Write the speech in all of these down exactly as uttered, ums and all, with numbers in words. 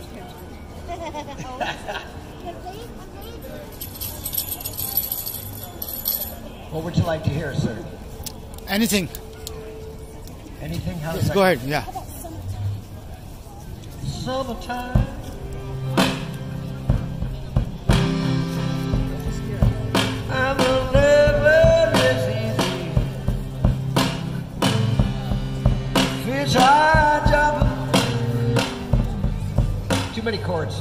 What would you like to hear, sir? Anything. Anything? How Yes, go ahead, yeah. Summertime. I'm a living is easy. Fish high jumping. Too many chords.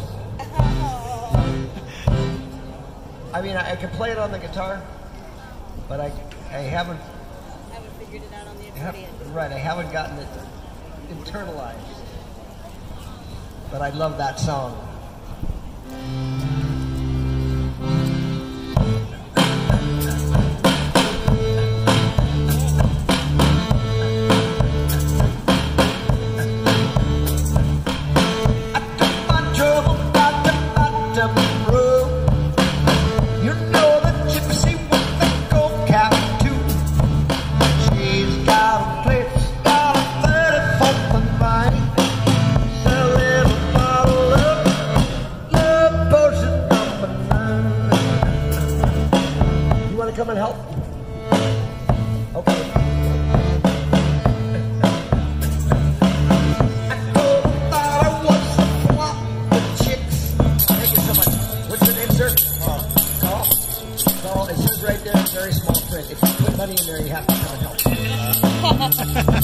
I mean, I, I can play it on the guitar, but I, I haven't. Haven't figured it out on the Have, accordion. right, I haven't gotten it internalized. But I love that song. I took my trouble out the bottom road. You know the gypsy with the gold cap too. She's got a place, got a thirty-fourth and Vine. Sell a little bottle of love potion number nine. You want to come and help? Okay. I told her that I was a flop with chicks. Thank you so much. What's your name, sir? Carl. Carl? Carl, it says right there in very small print. If you put money in there, you have to come and help.